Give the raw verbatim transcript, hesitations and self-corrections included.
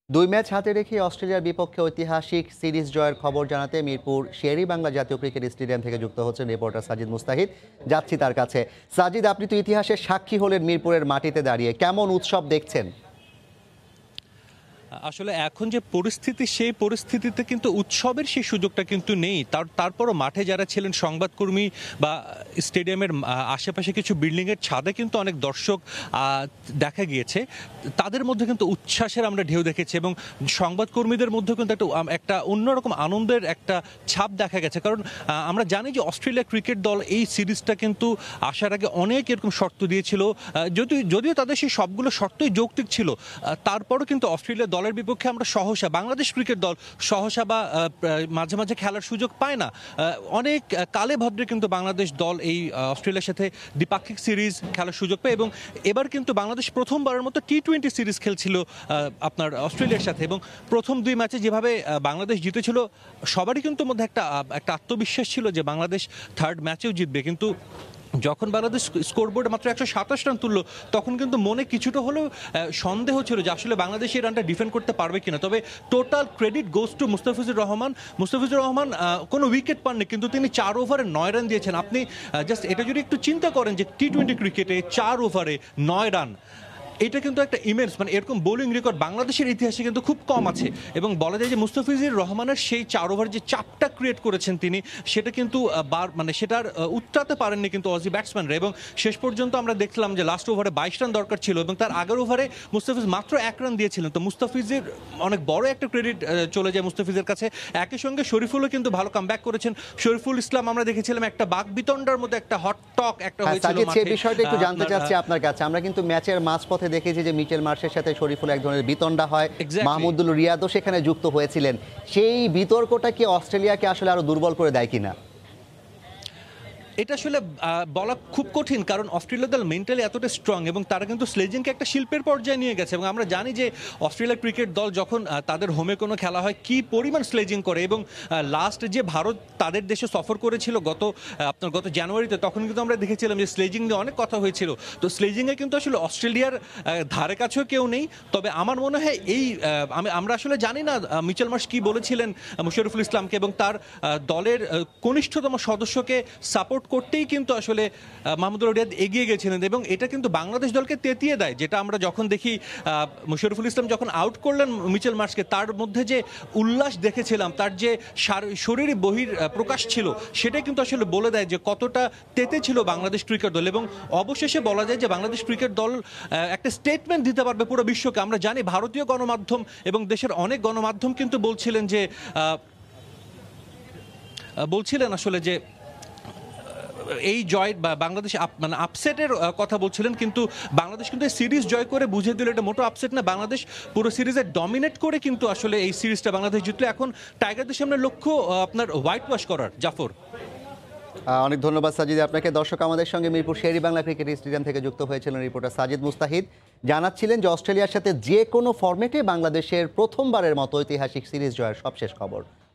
দুই ম্যাচ হাতে রেখে অস্ট্রেলিয়ার বিপক্ষে ঐতিহাসিক সিরিজ জয়ের খবর জানাতে মিরপুর শের-ই-বাংলা জাতীয় ক্রিকেট স্টেডিয়াম থেকে যুক্ত হচ্ছেন রিপোর্টার সাজিদ মুস্তাহিদ। যাচ্ছি তার কাছে। সাজিদ, আপনি তো ইতিহাসের সাক্ষী হলেন মিরপুরের মাটিতে দাঁড়িয়ে, কেমন উৎসব দেখছেন? আসলে এখন যে পরিস্থিতি, সেই পরিস্থিতিতে কিন্তু উৎসবের সেই সুযোগটা কিন্তু নেই। তার তারপরও মাঠে যারা ছিলেন সংবাদকর্মী বা স্টেডিয়ামের আশেপাশে কিছু বিল্ডিংয়ের ছাদে কিন্তু অনেক দর্শক দেখা গিয়েছে। তাদের মধ্যে কিন্তু উচ্ছ্বাসের আমরা ঢেউ দেখেছি এবং সংবাদকর্মীদের মধ্যে কিন্তু একটা একটা অন্যরকম আনন্দের একটা ছাপ দেখা গেছে। কারণ আমরা জানি যে অস্ট্রেলিয়া ক্রিকেট দল এই সিরিজটা কিন্তু আসার আগে অনেক এরকম শর্ত দিয়েছিল, যদিও যদিও তাদের সেই সবগুলো শর্তই যৌক্তিক ছিল। তারপরও কিন্তু অস্ট্রেলিয়া দলের বিপক্ষে আমরা সহসা, বাংলাদেশ ক্রিকেট দল সহসা বা মাঝে মাঝে খেলার সুযোগ পায় না। অনেক কালে ভদ্রে কিন্তু বাংলাদেশ দল এই অস্ট্রেলিয়ার সাথে দ্বিপাক্ষিক সিরিজ খেলার সুযোগ পায় এবং এবার কিন্তু বাংলাদেশ প্রথমবারের মতো টি টোয়েন্টি সিরিজ খেলছিল আপনার অস্ট্রেলিয়ার সাথে এবং প্রথম দুই ম্যাচে যেভাবে বাংলাদেশ জিতেছিল, সবারই কিন্তু মধ্যে একটা একটা আত্মবিশ্বাস ছিল যে বাংলাদেশ থার্ড ম্যাচেও জিতবে। কিন্তু যখন বাংলাদেশ স্কোরবোর্ডে মাত্র একশো সাতাশ রান তুললো, তখন কিন্তু মনে কিছুটা হলেও সন্দেহ ছিল যে আসলে বাংলাদেশ এই রানটা ডিফেন্ড করতে পারবে কিনা। তবে total credit goes to Mustafizur Rahman. Mustafizur Rahman কোনো উইকেট পাননি, কিন্তু তিনি চার ওভারে নয় রান দিয়েছেন। আপনি জাস্ট এটা যদি একটু চিন্তা করেন যে টি টোয়েন্টি ক্রিকেটে চার ওভারে নয় রান, এটা কিন্তু একটা ইমেন্স, মানে এরকম বোলিং রেকর্ড বাংলাদেশের ইতিহাসে কিন্তু খুব কম আছে। এবং বলা যায় যে মুস্তাফিজুর রহমানের সেই চার ওভার যে চাপটা ক্রিয়েট করেছেন তিনি, সেটা কিন্তু বার মানে সেটার উত্তরাতে পারেননি কিন্তু অজি ব্যাটসম্যানরা। এবং শেষ পর্যন্ত আমরা দেখলাম যে লাস্ট ওভারে বাইশ রান দরকার ছিল এবং তার আগের ওভারে মুস্তাফিজ মাত্র এক রান দিয়েছিলেন। তো মুস্তাফিজের অনেক বড় একটা ক্রেডিট চলে যায় মুস্তাফিজের কাছে। একই সঙ্গে শরীফুলও কিন্তু ভালো কামব্যাক করেছেন। শরীফুল ইসলাম আমরা দেখেছিলাম একটা বাক বিতণ্ডার মধ্যে একটা হট টক একটা হয়েছিল মাঠে। সেই বিষয়টা একটু জানতে চাচ্ছি আপনার কাছে। আমরা কিন্তু ম্যাচের মাঝপথে দেখেছি যে মিচেল মার্শের সাথে শরীফুল এক ধরনের বিতণ্ডা হয়, মাহমুদুল রিয়াদও সেখানে যুক্ত হয়েছিলেন। সেই বিতর্কটা কি অস্ট্রেলিয়াকে আসলে আরো দুর্বল করে দেয় কিনা? এটা আসলে বলা খুব কঠিন, কারণ অস্ট্রেলিয়া দল মেন্টালি এতটা স্ট্রং এবং তারা কিন্তু স্লেজিংকে একটা শিল্পের পর্যায়ে নিয়ে গেছে। এবং আমরা জানি যে অস্ট্রেলিয়া ক্রিকেট দল যখন তাদের হোমে কোনো খেলা হয় কি পরিমাণ স্লেজিং করে। এবং লাস্ট যে ভারত তাদের দেশে সফর করেছিল গত আপনার গত জানুয়ারিতে, তখন কিন্তু আমরা দেখেছিলাম যে স্লেজিং নিয়ে অনেক কথা হয়েছিল। তো স্লেজিংয়ে কিন্তু আসলে অস্ট্রেলিয়ার ধারে কাছেও কেউ নেই। তবে আমার মনে হয় এই আমি আমরা আসলে জানি না মিচেল মার্শ কি বলেছিলেন শরীফুল ইসলামকে, এবং তার দলের কনিষ্ঠতম সদস্যকে সাপোর্ট করতেই কিন্তু আসলে মাহমুদুল রিয়াদ এগিয়ে গেছিলেন। এবং এটা কিন্তু বাংলাদেশ দলকে তেতিয়ে দেয়, যেটা আমরা যখন দেখি শরীফুল ইসলাম যখন আউট করলেন মিচেল মার্শকে, তার মধ্যে যে উল্লাস দেখেছিলাম, তার যে শরীরে বহির প্রকাশ ছিল, সেটাই কিন্তু আসলে বলে দেয় যে কতটা তেতে ছিল বাংলাদেশ ক্রিকেট দল। এবং অবশেষে বলা যায় যে বাংলাদেশ ক্রিকেট দল একটা স্টেটমেন্ট দিতে পারবে পুরো বিশ্বকে। আমরা জানি ভারতীয় গণমাধ্যম এবং দেশের অনেক গণমাধ্যম কিন্তু বলছিলেন যে বলছিলেন আসলে যে এই জয় বা বাংলাদেশ মানে আপসেটের কথা বলছিলেন, কিন্তু বাংলাদেশ কিন্তু সিরিজ জয় করে বুঝিয়ে দিল এটা মোটো আপসেট না। বাংলাদেশ পুরো সিরিজে ডমিনেট করে কিন্তু আসলে এই সিরিজটা বাংলাদেশ জিতলো। এখন টাইগারদের সামনে লক্ষ্য আপনার হোয়াইট ওয়াশ করার। জাফর, অনেক ধন্যবাদ সাজিদ আপনাকে। দর্শক, আমাদের সঙ্গে মিরপুর শের-ই-বাংলা ক্রিকেট স্টেডিয়াম থেকে যুক্ত হয়েছিলেন রিপোর্টার সাজিদ মুস্তাহিদ। জানাচ্ছিলেন যে অস্ট্রেলিয়ার সাথে যে কোনো ফরম্যাটে বাংলাদেশের প্রথমবারের মতো ঐতিহাসিক সিরিজ জয়ের সবশেষ খবর।